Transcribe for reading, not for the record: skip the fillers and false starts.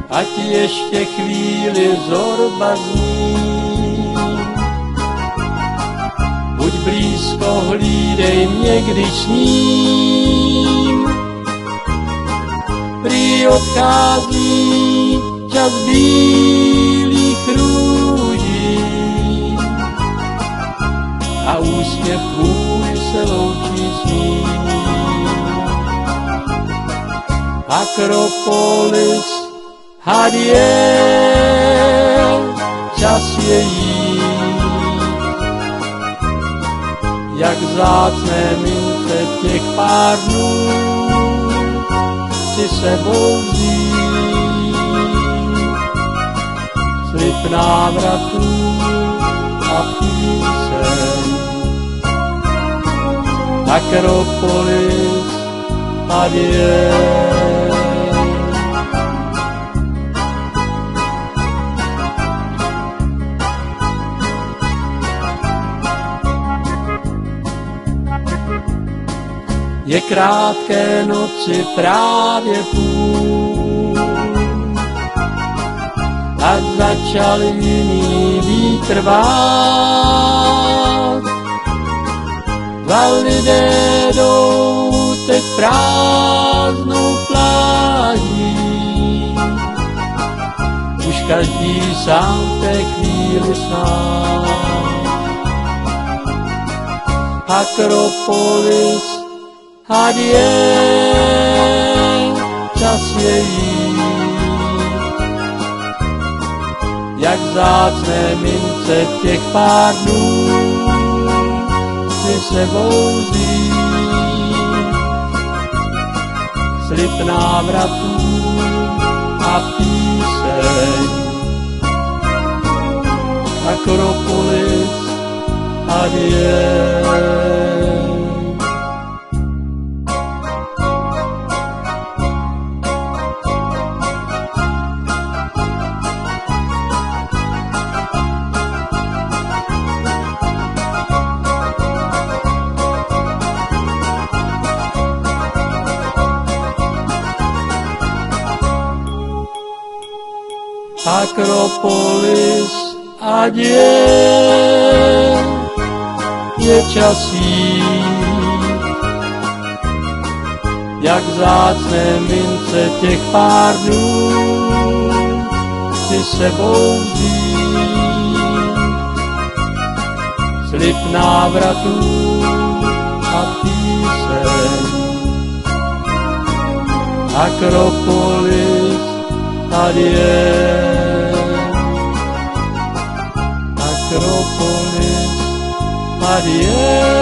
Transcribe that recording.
ať ještě chvíli zorba zní. Buď blízko, hlídej mě, když sním. Prý odchází čas bílých růží a úsměv tvůj se loučí s ním. Akropolis, Hadiel, čas je jít, jak vzácné mince těch pár dnů si sebou vzít. Slib návratů a píseň, Akropolis, Hadiel. Je krátké noci právě půl, ať začal jiný vítr vát. Dva lidé jdou teď prázdnou pláží, už každý sám v té chvíli sám. Akropolis, Hadiel, čas je jít, jak vzácné mince těch pár dnů si sebou vzít. Slib návratů a píseň, Akropolis, Hadiel. Akropolis, Hadiel, je čas jít, jak vzácné mince těch pár dnů si sebou vzít. Slib návratů a píseň, Akropolis, Hadiel. Akropolis, Hadiel.